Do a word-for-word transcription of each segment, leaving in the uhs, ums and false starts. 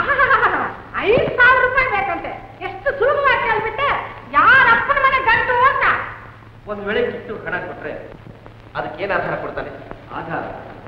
ಐದು ಸಾವಿರ ರೂಪಾಯಿ ಬೇಕಂತೆ. ಎಷ್ಟು ಸುಲಭವಾಗಿ ಕೇಳ್ಬಿಟ್ಟೆ. ಯಾರಪ್ಪನ ಮನೆ ಗಂಟು ಅಂತ. ಒಂದ್ ವೇಳೆ ಕಿಟ್ಟು ಹಣ ಕೊಟ್ರೆ ಅದಕ್ಕೇನು ಆಧಾರ ಕೊಡ್ತಾನೆ? ಆಧಾರ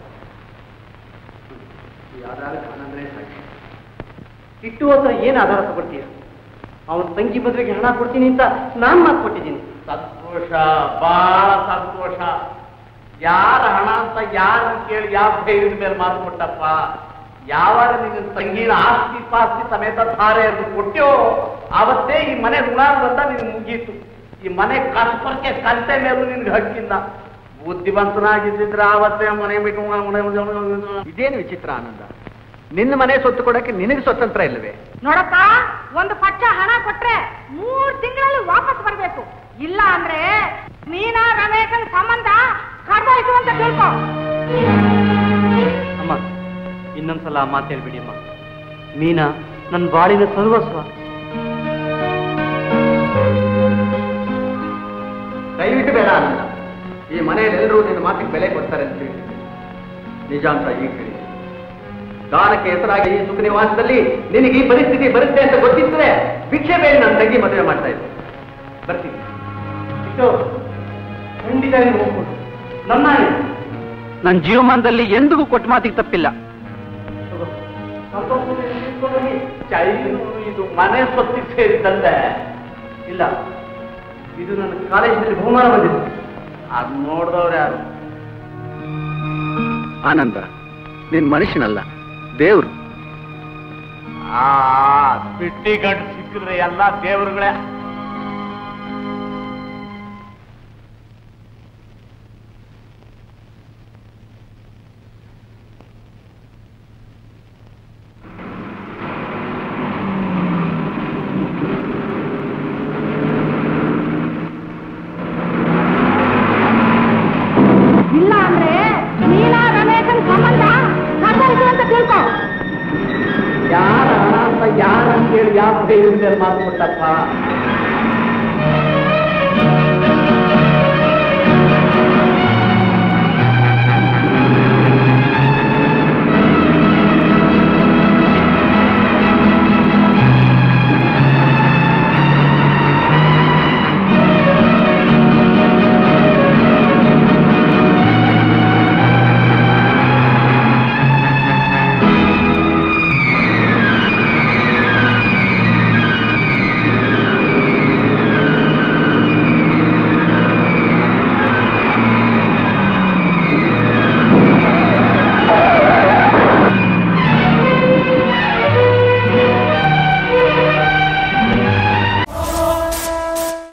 ಈ ಆಧಾರಕ್ಕೆ ಹಣ ಅಂದ್ರೆ ಸಾಕು. ಕಿಟ್ಟು ಹತ್ರ ಏನು ಆಧಾರ ತಗೊಳ್ತೀಯ? ಅವನ ತಂಗಿ ಮದುವೆಗೆ ಹಣ ಕೊಡ್ತೀನಿ ಅಂತ ನಾನು ಮಾತು ಕೊಟ್ಟಿದ್ದೀನಿ. ಸಂತೋಷ, ಬಹಳ ಸಂತೋಷ. ಯಾರ ಹಣ ಅಂತ ಯಾರು ಕೇಳಿ ಯಾವ ಧೈರ್ಯದ ಮೇಲೆ ಮಾತು ಕೊಟ್ಟಪ್ಪ? ಯಾವಾಗ ನಿನ್ನ ತಂಗಿನ ಆಸ್ತಿ ಪಾಸ್ತಿ ಸಮೇತ ಧಾರೆ ಅಂತ ಕೊಟ್ಟೋ ಆವತ್ತೇ ಈ ಮನೆ ಋಣ ಬಂದ ನಿನ್ ಮುಗೀತು. ಈ ಮನೆ ಕಷ್ಟಕ್ಕೆ ಕಂತೆ ಮೇಲೂ ನಿನ್ಗೆ ಹಕ್ಕಿಲ್ಲ. ಬುದ್ಧಿವಂತನಾಗಿದ್ದಿದ್ರೆ ಆವತ್ತೇ ಮನೆ ಬಿಟ್ಟು ಇದೇನು ವಿಚಿತ್ರ ಆನಂದ? ನಿನ್ನ ಮನೆ ಸೊತ್ತು ಕೊಡಕ್ಕೆ ನಿನಗೆ ಸ್ವತಂತ್ರ ಇಲ್ಲವೇ? ನೋಡಪ್ಪ, ಒಂದು ಪಕ್ಷ ಹಣ ಕೊಟ್ರೆ ಮೂರ್ ತಿಂಗಳಲ್ಲಿ ವಾಪಸ್ ಬರ್ಬೇಕು. ಇಲ್ಲ ಅಂದ್ರೆ ನೀನಾ ರಮೇಶನ್ ಸಂಬಂಧ ಕಡ್ದಾಯ್ತು ಅಂತ ತಿಳ್ಕೊ. ಅಮ್ಮ, ಇನ್ನೊಂದ್ಸಲ ಆ ಮಾತು ಹೇಳ್ಬಿಡಿ ಅಮ್ಮ. ಮೀನಾ ನನ್ನ ಬಾಳಿನ ಸರ್ವಸ್ವ. ದಯವಿಟ್ಟು ಬೇಡ ಅಲ್ಲ. ಈ ಮನೆಯಲ್ಲಿ ಎಲ್ಲರೂ ನಿನ್ನ ಮಾತಿಗೆ ಬೆಲೆ ಕೊಡ್ತಾರೆ ಅಂತ ಹೇಳಿ ನಿಜ ಅಂತ ಈಗ ಹೇಳಿ. ದಾನಕ್ಕೆ ಹೆಸರಾಗಿ ಈ ಸುಖ ನಿವಾಸದಲ್ಲಿ ನಿನಗೆ ಈ ಪರಿಸ್ಥಿತಿ ಬರುತ್ತೆ ಅಂತ ಗೊತ್ತಿದ್ರೆ ಭಿಕ್ಷೆ ಬೇರೆ ನನ್ನ ತಂಗಿ ಮದುವೆ ಮಾಡ್ತಾ ಇದ್ದೆ. ಬರ್ತೀನಿ. ಖಂಡಿತ ಹೋಗ್ಬೋದು. ನನ್ನ ನನ್ನ ಜೀವಮಾನದಲ್ಲಿ ಎಂದಿಗೂ ಕೊಟ್ಟು ಮಾತಿಗೆ ತಪ್ಪಿಲ್ಲ. ಇದು ಮನೆ ಸ್ವತ್ತಿಗೆ ಸೇರಿದ್ದಂತೆ ಇಲ್ಲ, ಇದು ನನ್ನ ಕಾಲೇಜಿನಲ್ಲಿ ಬಹುಮಾನ ಬಂದಿದೆ. ಅದು ನೋಡಿದವ್ರು ಯಾರು? ಆನಂದ, ನೀನ್ ಮನುಷ್ಯನಲ್ಲ, ದೇವ್ರು. ಆ ಬಿಟ್ಟಿ ಗಂಟು ಸಿಕ್ಕಿದ್ರೆ ಎಲ್ಲ ದೇವರುಗಳೇ. ಇಲ್ಲ ಅಂದ್ರೆ ನೀನಾ ರಮೇಶನ್ ಸಂಬಂಧ ಕಡ್ದಾಯ್ತು ಅಂತ ತಿಳ್ಕೊ. ಯಾರ ಹಣ ಅಂತ ಯಾರಂತೇಳಿ ಯಾವ ಧೈರ್ಯದ ಮೇಲೆ ಮಾತು ಕೊಟ್ಟಪ್ಪ?